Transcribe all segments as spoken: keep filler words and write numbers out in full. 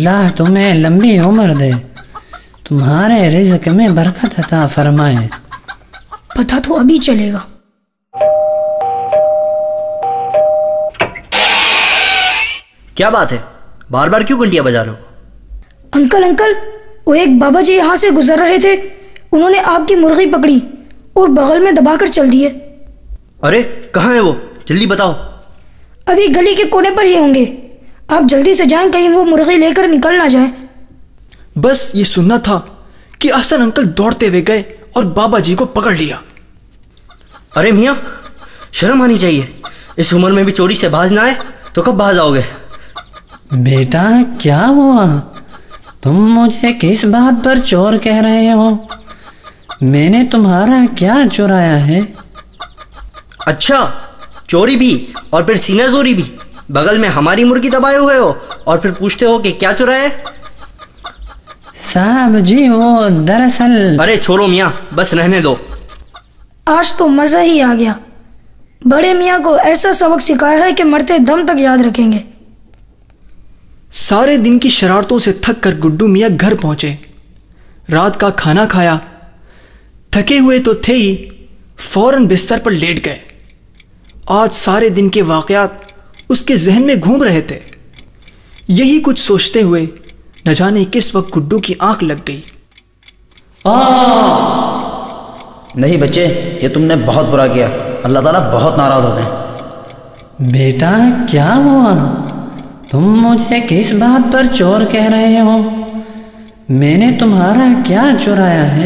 اللہ تمہیں لمبی عمر دے، تمہارے رزق میں برکت عطا فرمائے۔ پتہ تو ابھی چلے گا۔ کیا بات ہے، بار بار کیوں گھنٹیاں بجا رہے ہو؟ انکل انکل وہ ایک بابا جی یہاں سے گزر رہے تھے، انہوں نے آپ کی مرغی پکڑی اور بغل میں دبا کر چل دیے۔ ارے کہاں ہے وہ؟ جلدی بتاؤ۔ ابھی گلی کے کونے پر ہی ہوں گے، آپ جلدی سے جائیں کہیں وہ مرغی لے کر نکل نہ جائیں۔ بس یہ سننا تھا کہ احسن انکل دوڑتے ہوئے گئے اور بابا جی کو پکڑ لیا۔ ارے میاں شرم آنی چاہیے، اس عمر میں بھی چوری سے باز نہ آئے تو کب باز آؤ گے؟ بیٹا کیا ہوا؟ تم مجھے کس بات پر چور کہہ رہے ہو؟ میں نے تمہارا کیا چرایا ہے؟ اچھا چوری بھی اور پھر سینہ زوری بھی، بغل میں ہماری مرغی دبائے ہوئے ہو اور پھر پوچھتے ہو کہ کیا چرایا ہے؟ صاحب جی وہ دراصل… ارے چھوڑو میاں، بس رہنے دو۔ آج تو مزہ ہی آ گیا، بڑے میاں کو ایسا سبق سکھایا ہے کہ مرتے دم تک یاد رکھیں گے۔ سارے دن کی شرارتوں سے تھک کر گڈو میاں گھر پہنچے، رات کا کھانا کھایا، تھکے ہوئے تو تھے ہی، فوراً بستر پر لیٹ گئے۔ آج سارے دن کے واقعات اس کے ذہن میں گھوم رہے تھے۔ یہی کچھ سوچتے ہوئے نہ جانے کس وقت گڈو کی آنکھ لگ گئی۔ نہیں بچے، یہ تم نے بہت برا کیا، اللہ تعالیٰ بہت ناراض ہوتے ہیں۔ بیٹا کیا ہوا؟ تم مجھے کس بات پر چور کہہ رہے ہو؟ میں نے تمہارا کیا چرایا ہے؟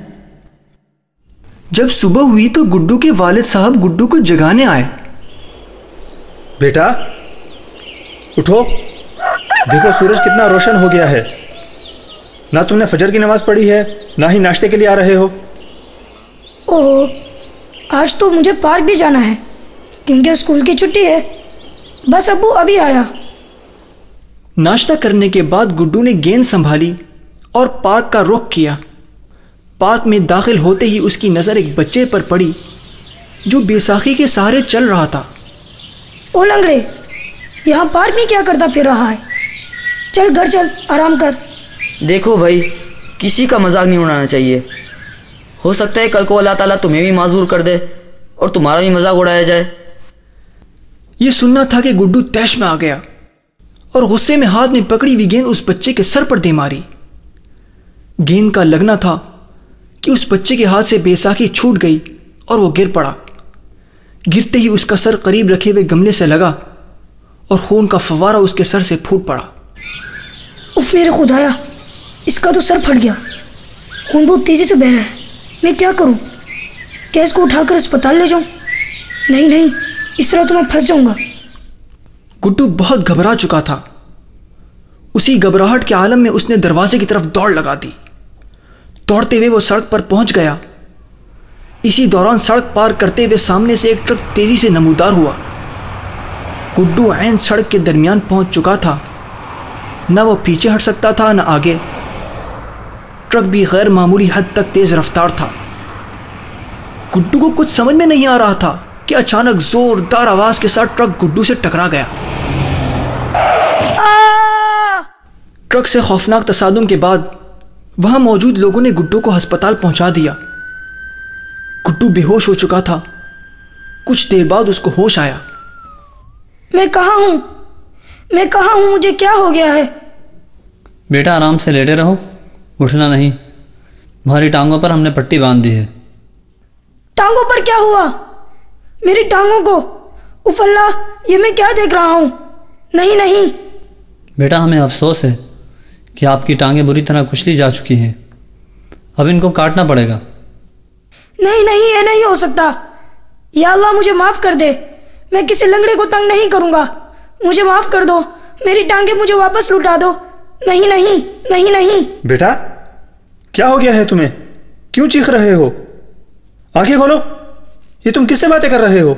جب صبح ہوئی تو گڈو کے والد صاحب گڈو کو جگانے آئے۔ بیٹا اٹھو، دیکھو سورج کتنا روشن ہو گیا ہے، نہ تم نے فجر کی نماز پڑھی ہے نہ ہی ناشتے کے لیے آ رہے ہو۔ اوہ آج تو مجھے پارک بھی جانا ہے کیونکہ اسکول کی چھٹی ہے، بس ابو ابھی آیا۔ ناشتہ کرنے کے بعد گڈو نے گیند سنبھالی اور پارک کا رخ کیا۔ پارک میں داخل ہوتے ہی اس کی نظر ایک بچے پر پڑی جو بیساکھی کے سہارے چل رہا تھا۔ او لنگڑے، یہاں پارک میں کیا کرتا پھر رہا ہے؟ چل گھر چل، آرام کر۔ دیکھو بھائی، کسی کا مذاق نہیں اڑانا چاہیے، ہو سکتا ہے کل کو اللہ تعالیٰ تمہیں بھی معذور کر دے اور تمہارا بھی مذاق اڑایا جائے۔ یہ سننا تھا کہ گڈو تیش میں آ گیا اور غصے میں ہاتھ میں پکڑی ہوئی گیند اس بچے کے سر پر دے ماری۔ گیند کا لگنا تھا کہ اس بچے کے ہاتھ سے بیساکھی چھوٹ گئی اور وہ گر پڑا۔ گرتے ہی اس کا سر قریب رکھے ہوئے گملے سے لگا اور خون کا فوارہ اس کے سر سے پھوٹ پڑا۔ اف میرے خدایا، اس کا تو سر پھٹ گیا، خون بہت تیزی سے بہہ رہا ہے، میں کیا کروں؟ کیا اس کو اٹھا کر اسپتال لے جاؤں؟ نہیں نہیں، اس طرح تو میں پھنس جاؤں گا۔ گڈو بہت گھبرا چکا تھا۔ اسی گھبراہٹ کے عالم میں اس نے دروازے کی طرف دوڑ لگا دی۔ دوڑتے ہوئے وہ سڑک پر پہنچ گیا۔ اسی دوران سڑک پار کرتے ہوئے سامنے سے ایک ٹرک تیزی سے نمودار ہوا۔ گڈو عین سڑک کے درمیان پہنچ چکا تھا، نہ وہ پیچھے ہٹ سکتا تھا نہ آگے۔ ٹرک بھی غیر معمولی حد تک تیز رفتار تھا۔ گڈو کو کچھ سمجھ میں نہیں آ رہا تھا کہ اچانک زوردار آواز کے ساتھ ٹرک گڈو سے ٹکرا گیا۔ ٹرک سے خوفناک تصادم کے بعد وہاں موجود لوگوں نے گڈو کو ہسپتال پہنچا دیا۔ گڈو بے ہوش ہو چکا تھا۔ کچھ دیر بعد اس کو ہوش آیا۔ میں کہاں ہوں؟ میں کہاں ہوں؟ مجھے کیا ہو گیا ہے؟ بیٹا آرام سے لیٹے رہو، اٹھنا نہیں، تمہاری ٹانگوں پر ہم نے پٹی باندھ دی ہے۔ ٹانگوں پر کیا ہوا؟ میری ٹانگوں کو؟ اف اللہ، یہ میں کیا دیکھ رہا ہوں؟ نہیں نہیں بیٹا ہمیں افسوس ہے کہ آپ کی ٹانگیں بری طرح کچلی جا چکی ہیں، اب ان کو کاٹنا پڑے گا۔ نہیں نہیں، یہ نہیں ہو سکتا، یا اللہ مجھے معاف کر دے، میں کسی لنگڑے کو تنگ نہیں کروں گا، مجھے معاف کر دو، میری ٹانگیں مجھے واپس لوٹا دو۔ نہیں نہیں نہیں نہیں۔ بیٹا کیا ہو گیا ہے تمہیں؟ کیوں چیخ رہے ہو؟ آنکھیں کھولو، یہ تم کس سے باتیں کر رہے ہو؟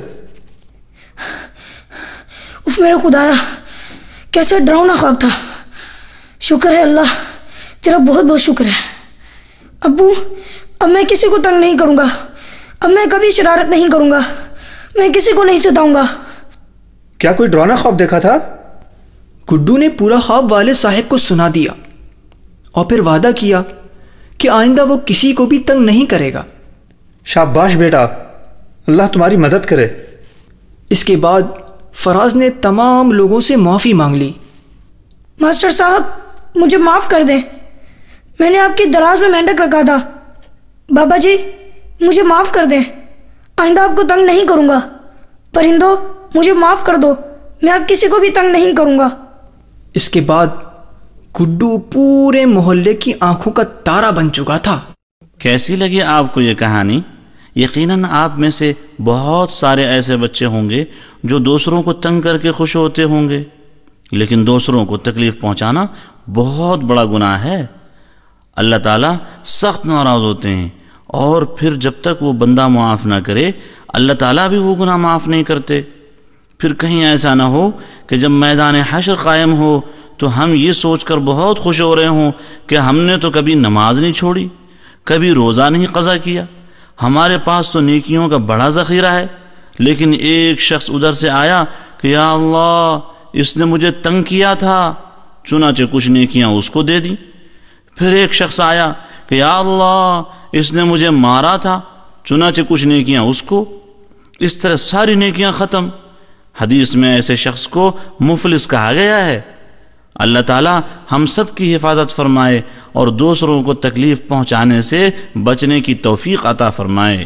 اف میرے خدایا، کیسے ڈراؤنا خواب تھا، شکر ہے اللہ تیرا، بہت بہت شکر ہے۔ ابو اب میں کسی کو تنگ نہیں کروں گا، اب میں کبھی شرارت نہیں کروں گا، میں کسی کو نہیں ستاؤں گا۔ کیا کوئی ڈراؤنا خواب دیکھا تھا؟ گڈو نے پورا خواب والد صاحب کو سنا دیا اور پھر وعدہ کیا کہ آئندہ وہ کسی کو بھی تنگ نہیں کرے گا۔ شاباش بیٹا، اللہ تمہاری مدد کرے۔ اس کے بعد فراز نے تمام لوگوں سے معافی مانگ لی۔ ماسٹر صاحب مجھے معاف کر دیں، میں نے آپ کی دراز میں مینڈک رکھا تھا۔ بابا جی مجھے معاف کر دیں، آئندہ آپ کو تنگ نہیں کروں گا۔ پرندوں مجھے معاف کر دو، میں آپ کسی کو بھی تنگ نہیں کروں گا۔ اس کے بعد گڈو پورے محلے کی آنکھوں کا تارا بن چکا تھا۔ کیسی لگی آپ کو یہ کہانی؟ یقیناً آپ میں سے بہت سارے ایسے بچے ہوں گے جو دوسروں کو تنگ کر کے خوش ہوتے ہوں گے، لیکن دوسروں کو تکلیف پہنچانا بہت بڑا گناہ ہے۔ اللہ تعالیٰ سخت ناراض ہوتے ہیں، اور پھر جب تک وہ بندہ معاف نہ کرے اللہ تعالیٰ بھی وہ گناہ معاف نہیں کرتے۔ پھر کہیں ایسا نہ ہو کہ جب میدان حشر قائم ہو تو ہم یہ سوچ کر بہت خوش ہو رہے ہوں کہ ہم نے تو کبھی نماز نہیں چھوڑی، کبھی روزہ نہیں قضا کیا، ہمارے پاس تو نیکیوں کا بڑا ذخیرہ ہے، لیکن ایک شخص ادھر سے آیا کہ یا اللہ اس نے مجھے تنگ کیا تھا، چنانچہ کچھ نیکیاں اس کو دے دیں۔ پھر ایک شخص آیا کہ یا اللہ اس نے مجھے مارا تھا، چنانچہ کچھ نیکیاں اس کو۔ اس طرح ساری نیکیاں ختم۔ حدیث میں ایسے شخص کو مفلس کہا گیا ہے۔ اللہ تعالیٰ ہم سب کی حفاظت فرمائے اور دوسروں کو تکلیف پہنچانے سے بچنے کی توفیق عطا فرمائے۔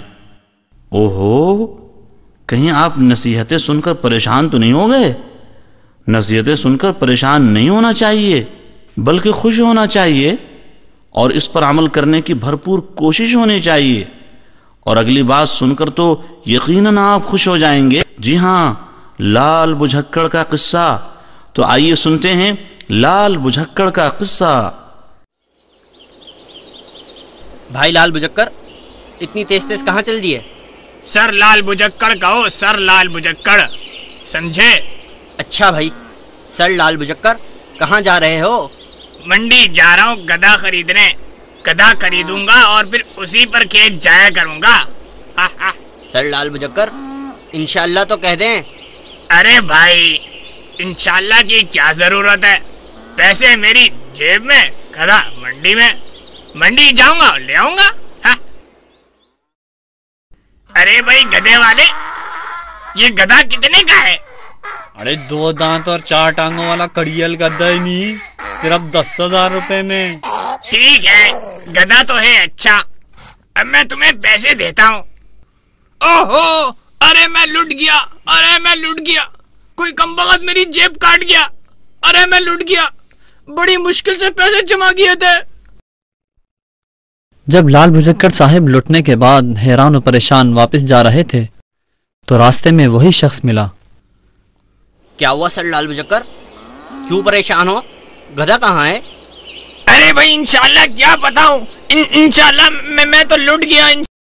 اوہو، کہیں آپ نصیحتیں سن کر پریشان تو نہیں ہو گئے؟ نصیحتیں سن کر پریشان نہیں ہونا چاہیے، بلکہ خوش ہونا چاہیے اور اس پر عمل کرنے کی بھرپور کوشش ہونی چاہیے، اور اگلی بات سن کر تو یقیناً آپ خوش ہو جائیں گے۔ جی ہاں، لال بجھکڑ کا قصہ۔ تو آئیے سنتے ہیں لال بجھکڑ کا قصہ۔ بھائی لال بجکر، اتنی تیز تیز کہاں چل دیے؟ سر لال بجکڑ کہو، سر لال بجکڑ، سمجھے؟ اچھا بھائی، سر لال بجکر کہاں جا رہے ہو؟ منڈی جا رہا ہوں گدھا خریدنے، گدھا خریدوں گا اور پھر اسی پر کھیت جایا کروں گا۔ سر لال بجکر انشاءاللہ تو کہہ دیں۔ ارے بھائی انشاءاللہ کی کیا ضرورت ہے، پیسے میری جیب میں، گدھا منڈی میں، منڈی جاؤں گا لے آؤں گا۔ ہاں؟ ارے بھائی گدھے والے، یہ گدھا کتنے کا ہے؟ ارے دو دانت اور چار ٹانگوں والا کڑیل گدھا ہی نہیں، صرف دس ہزار روپے میں۔ ٹھیک ہے، گدھا تو ہے اچھا، اب میں تمہیں پیسے دیتا ہوں۔ اوہو، ارے میں لٹ گیا، ارے میں لٹ گیا، کوئی کم بخت میری جیب کاٹ گیا، ارے میں لٹ گیا، بڑی مشکل سے پیسے جمع کیے تھے۔ جب لال بھجکڑ صاحب لٹنے کے بعد حیران و پریشان واپس جا رہے تھے تو راستے میں وہی شخص ملا۔ کیا ہوا سر لال بجکر، کیوں پریشان ہو؟ گدھا کہاں ہے؟ ارے بھائی انشاءاللہ کیا بتاؤں، انشاءاللہ میں میں تو لٹ گیا۔